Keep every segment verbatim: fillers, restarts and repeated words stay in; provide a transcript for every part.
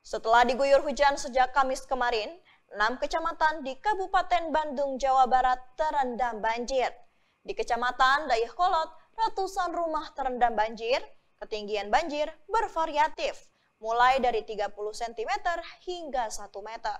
Setelah diguyur hujan sejak Kamis kemarin, enam kecamatan di Kabupaten Bandung, Jawa Barat terendam banjir. Di Kecamatan Dayakolot, ratusan rumah terendam banjir. Ketinggian banjir bervariatif, mulai dari tiga puluh sentimeter hingga satu meter.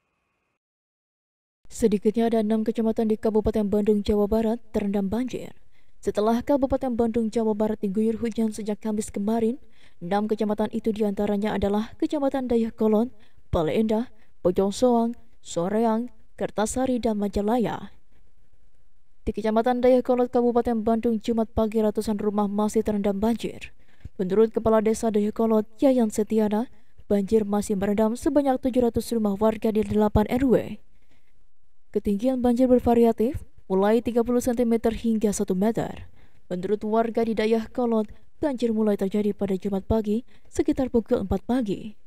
Sedikitnya ada enam kecamatan di Kabupaten Bandung, Jawa Barat terendam banjir. Setelah Kabupaten Bandung, Jawa Barat diguyur hujan sejak Kamis kemarin, enam kecamatan itu diantaranya adalah Kecamatan Dayakolot, Bale Endah, Bojong Soang, Soreang, Kertasari, dan Majalaya. Di Kecamatan Dayakolot, Kabupaten Bandung, Jumat pagi ratusan rumah masih terendam banjir. Menurut Kepala Desa Dayakolot, Yayan Setiana, banjir masih merendam sebanyak tujuh ratus rumah warga di delapan R W. Ketinggian banjir bervariatif, mulai tiga puluh sentimeter hingga satu meter. Menurut warga di Dayakolot, banjir mulai terjadi pada Jumat pagi sekitar pukul empat pagi.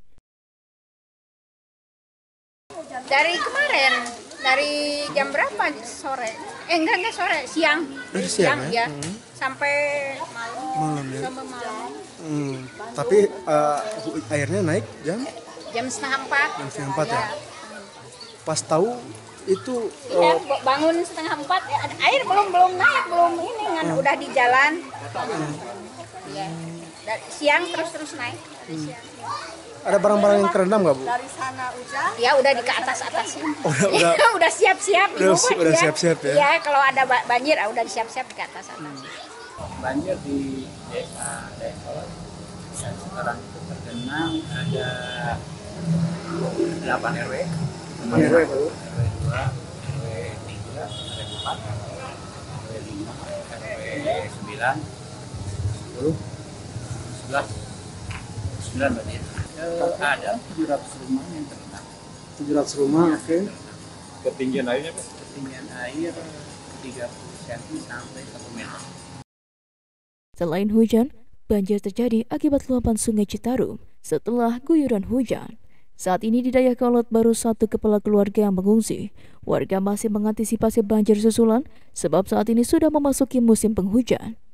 Dari kemarin, dari jam berapa sore? Eh enggak enggak sore, siang. Dari siang, siang ya, ya. Hmm. Sampai malam. Malam ya. Sampai malam. Hmm. Tapi uh, airnya naik jam? Jam setengah empat. Jam setengah empat ya. ya. Pas tahu itu ya, uh, bangun setengah empat, ya, air belum belum naik, belum ini kan hmm. udah di jalan. Hmm. Ya. Dari siang terus terus naik. Dari hmm. siang. Ada barang-barang yang terendam nggak Bu? Dari sana hujan? Ya udah di ke atas atas. Oh, udah udah udah siap-siap. Udah, udah siap-siap ya. Ya kalau ada banjir udah siap-siap di atas atas. Hmm. Banjir di desa Dayakolot yang sekarang itu tergenang ada delapan R W. R W dua, R W tiga, R W empat, R W lima, R W sembilan, sepuluh, sebelas, sembilan banjir. Ada tujuh ratus rumah yang terendam. tujuh ratus rumah, oke. Okay. Ketinggian airnya Pak? Ketinggian air tiga puluh sentimeter sampai satu meter. Selain hujan, banjir terjadi akibat luapan Sungai Citarum setelah guyuran hujan. Saat ini di Dayakolot baru satu kepala keluarga yang mengungsi. Warga masih mengantisipasi banjir susulan sebab saat ini sudah memasuki musim penghujan.